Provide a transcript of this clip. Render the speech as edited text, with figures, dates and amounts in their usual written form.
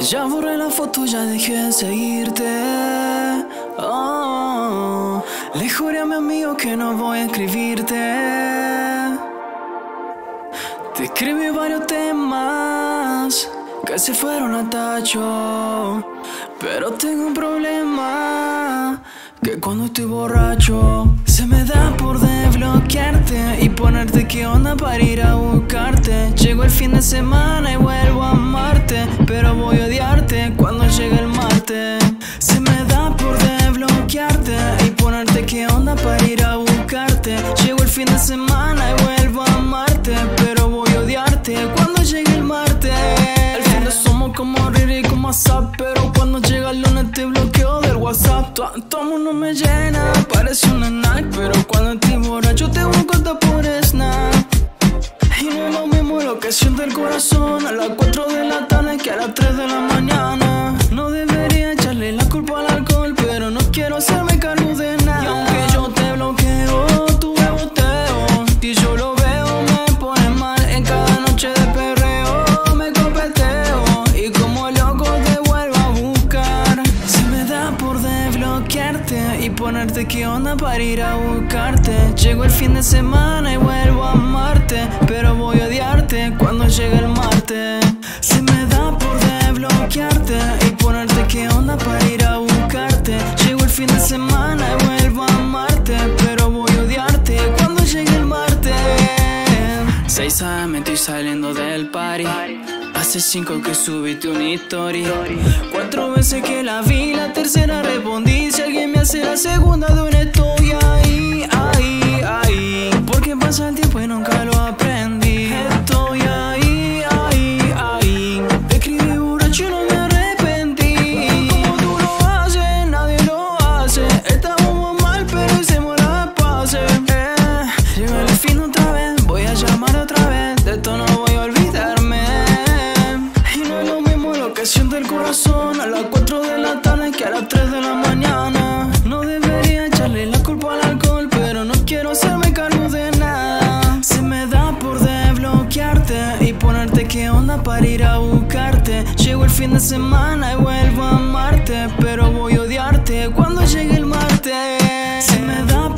Ya borré la foto, ya dejé de seguirte. Oh, le juré a mi amigo que no voy a escribirte. Te escribí varios temas que se fueron a tacho, pero tengo un problema, que cuando estoy borracho se me da por desbloquearte y ponerte qué onda para ir a buscarte. Llegó el fin de semana y vuelvo a amarte, pero voy a odiarte cuando llegue el martes. Se me da por desbloquearte y ponerte qué onda para ir a buscarte. Llegó el fin de semana y vuelvo a amarte, pero voy a odiarte cuando llegue el martes. Al fin de somos como Riri y como WhatsApp, pero cuando llega el lunes te bloqueo del WhatsApp. Tu amor no me llena, parece una Nike, pero cuando estoy borracho te busco hasta por Snap. Y no es lo mismo lo que siente el corazón a las 4 de la tarde que a las 3 de la mañana. No debería echarle la culpa al alcohol, pero no quiero hacerme cargo de nada. Y aunque yo te bloqueo, tú me boteo, y yo lo veo, me pone mal. En cada noche de perreo me copeteo, y como loco te vuelvo a buscar. Se me da por desbloquearte y ponerte qué onda para ir a buscarte. Llegó el fin de semana y vuelvo a amarte, pero voy a odiarte cuando llegue el martes. Se me da por desbloquearte y ponerte qué onda para ir a buscarte. Llegó el fin de semana y vuelvo a amarte, pero voy a odiarte cuando llegue el martes. 6 AM estoy saliendo del party, hace 5 que subiste una historia, 4 veces que la vi, la tercera respondí. Si alguien me hace la segunda de una estoy ahí, ahí, ahí, porque pasa el tiempo y nunca lo aprendí. Estoy ahí, ahí, ahí, escribí borracho y no me arrepentí. Como tú lo haces, nadie lo hace. Estábamos mal pero hicimos las paces. Llegó el fin otra vez, voy a llamar otra vez, de esto no voy a olvidarme. Y no es lo mismo lo que siente el corazón a las 4 de la tarde que a las 3 de la mañana. No debería echarle la culpa al alcohol, pero no quiero hacerme cargo de nada. Se me da por desbloquearte y ponerte qué onda para ir a buscarte. Llegó el fin de semana y vuelvo a amarte, pero voy a odiarte cuando llegue el martes. Se me da